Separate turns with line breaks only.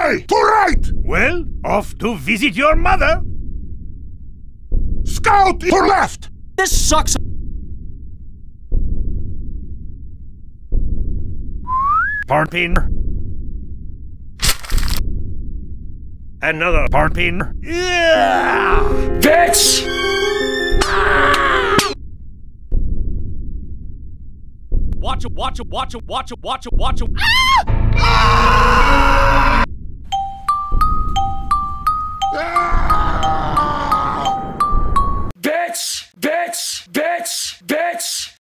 Aye! To right!
Well, off to visit your mother.
Scout to left!
This sucks.
Parpin. Another parpin. Yeah!
Bitch!
Watch it, watch it, watch it, watch it, watch it, watch it. Ah! Ah!